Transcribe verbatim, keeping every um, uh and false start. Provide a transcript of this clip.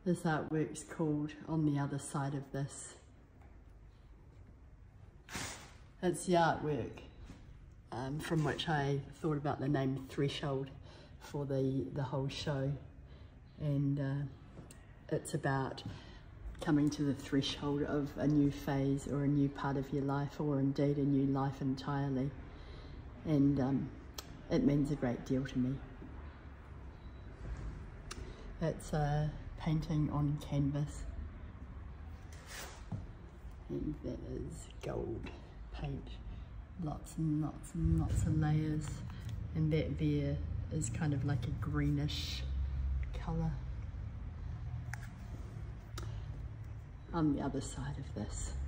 This artwork's called On the Other Side of This. It's the artwork um, from which I thought about the name Threshold for the, the whole show. And uh, it's about coming to the threshold of a new phase or a new part of your life, or indeed a new life entirely. And um, it means a great deal to me. It's a painting on canvas, and that is gold paint, lots and lots and lots of layers, and that there is kind of like a greenish colour. On the other side of this.